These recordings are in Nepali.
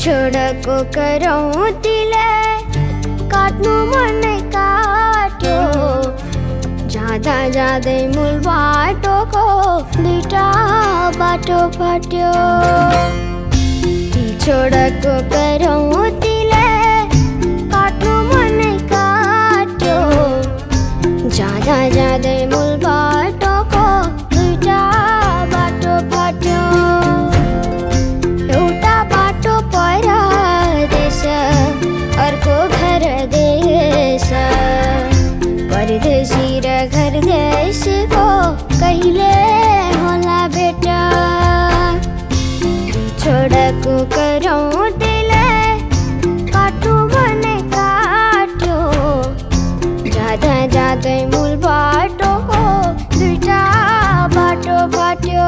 बिछोडको करौँतीले काट्नु मनै काट्यो जाँदा जाँदै मूल बाटोको दुईटा बाटो फाट्यो बिछोडको करौँतीले काट्नु मनै काट्यो जाँदा जाँदै मूल बाटोको दुईटा बाटो फाट्यो एउटा बाटो परदेश अर्को घर देश परदेशी र घर देशको कहिले होला भेट बिछोडको करौँतीले काट्नु मनै काट्यो जाँदा जाँदै मूल बाटोको दुईटा बाटो फाट्यो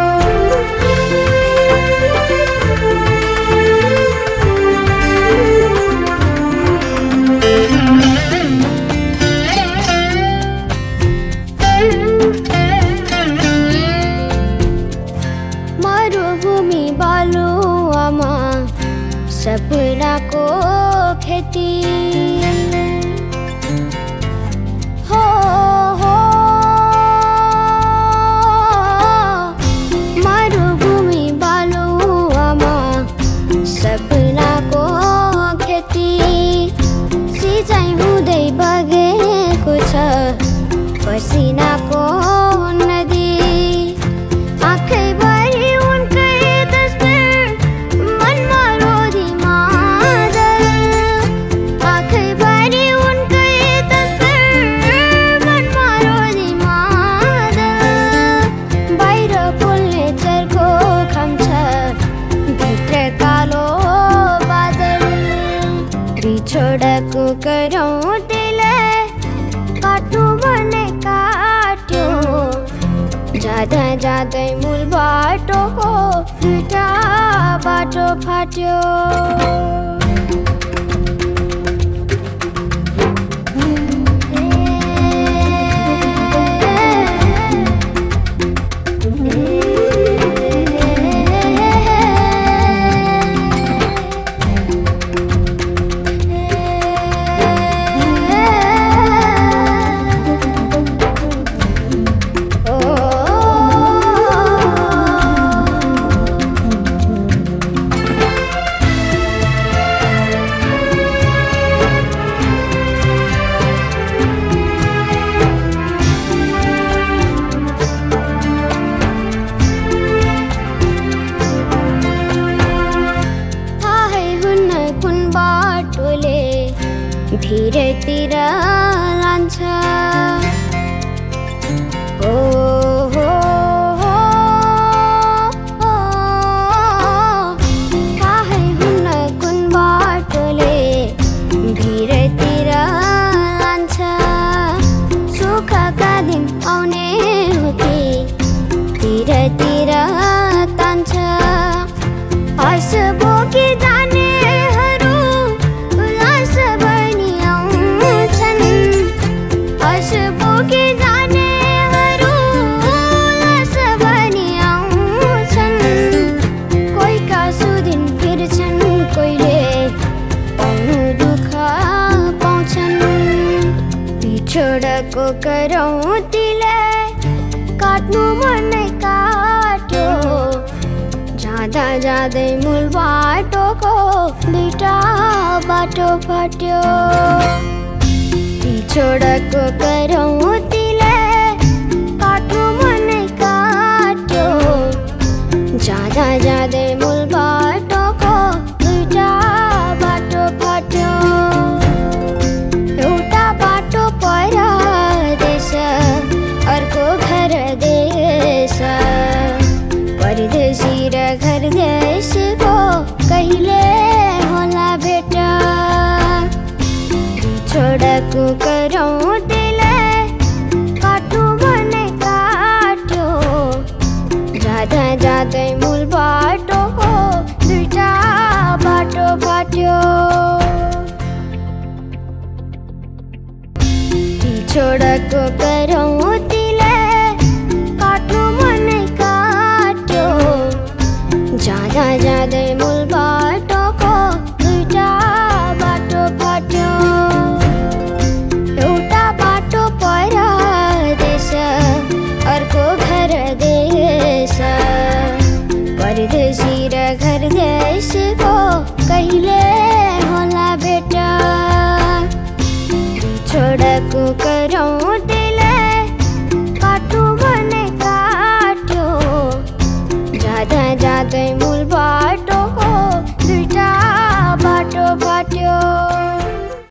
मरुभूमि बालुवामा सपनाको खेती हो मरुभूमि बालुवामा सपनाको खेती सिँचाइ हुँदै बगेको छ पसिनाको नदी आँखैभरि उनकै तस्बिर मनमा रोधी मादल आँखैभरि उनकै तस्बिर मनमा रोधी मादल बाहिर फुल्ने चर्को खान्छ भित्र कालो बादल बिछोडको करौँतीले काट्नु मनै काट्यो जाँदा जाँदै मूल बाटोको दुईटा बाटो फाट्यो तिर लान्छ हो थाहै हुन्न कुन बाटोले भिरतिर लान्छ सुखका दिन आउने हो कि तिर तान्छ हर्ष बोकी जानेहरू उल्लास बनी आउँछन् हर्ष बोकी जानेहरू उल्लास बनी आउँछन् कोहीका सुदिन फिर्छन् कोहीले पाउनु दुःख पाउँछन् बिछोडको करौँतीले काट्नु मनै काट्यो जाँदा जाँदै मूल बाटोको दुईटा बाटो फाट्यो बिछोडको करौँतीले काट्नु मनै काट्यो जाँदा जाँदै मूल बाटोको दुईटा बाटो फाट्यो एउटा बाटो परदेश अर्को घर देश परदेशी र घर देशको कहिले होला भेट बिछोडको करौँतीले काट्नु मनै काट्यो जाँदा जाँदै मूल बाटोको दुईटा बाटो फाट्यो बिछोडको करौँतीले काट्नु मनै काट्यो जाँदा जाँदै मूल